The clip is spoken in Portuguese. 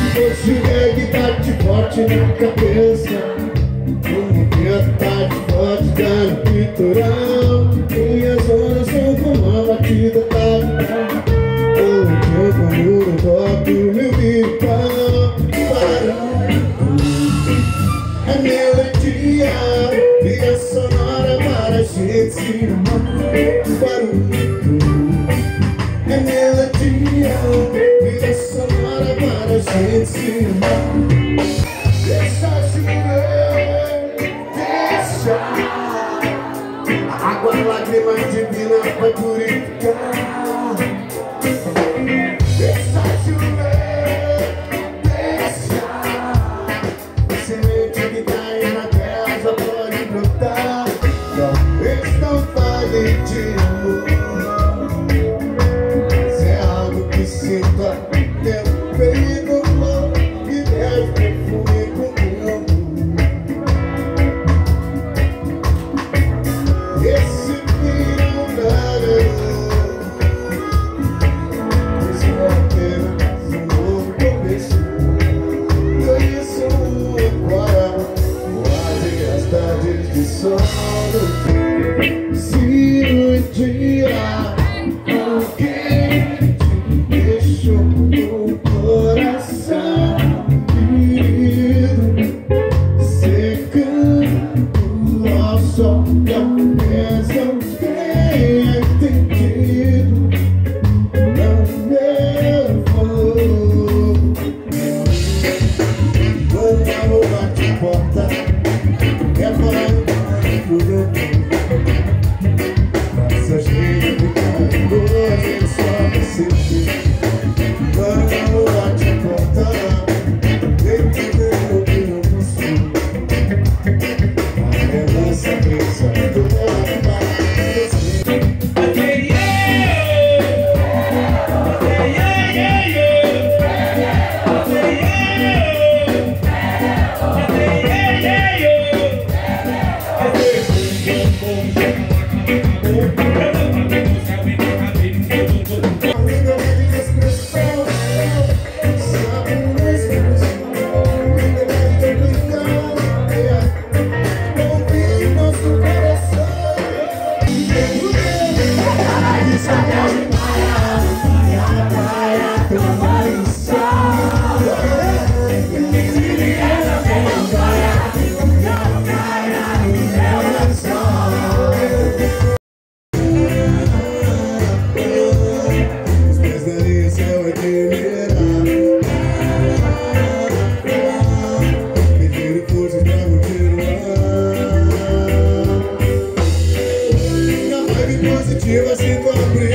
Hoje o reggae bate forte na cabeça, o movimento bate forte, dando pinturão. Minhas horas são como uma batida tal. O tempo no toque, meu virtual. É melodia, trilha sonora para a gente se amar. É melodia, trilha sonora para a gente se amar. Deixa chover, deixa a água, lágrima divina vai purificar. Deixa chover, deixa a semente que cai na terra já pode brotar. Talvez não fale de amor, mas é algo que sinta dentro peito e deve perfume comigo. Esse filho velho isso é apenas um novo começo. Conheço agora quase as tardes de sol. Se um dia alguém te deixou no coração ferido, secando ao sol, talvez não tenha entendido. Não levou quando a lua te porta, é falando essas linhas ficando hoje só você. Quando a lua te porta, entendeu que eu não sou. A nossa bênção toda para você. Positiva se cumprir.